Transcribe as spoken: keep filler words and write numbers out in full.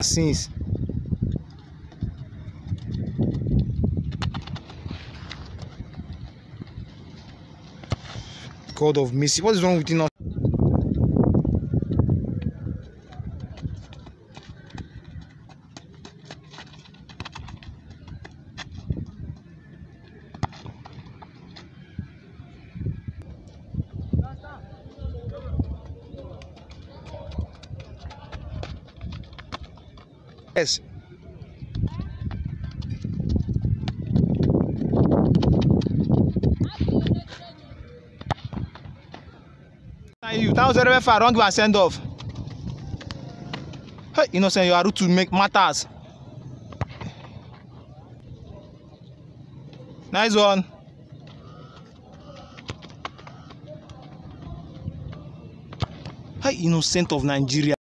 since. God of mercy, what is wrong with you now? Yes. You that was very far. Wrong, you are send off. Hey, innocent, you are rude to make matters. Nice one. Hey, innocent of Nigeria.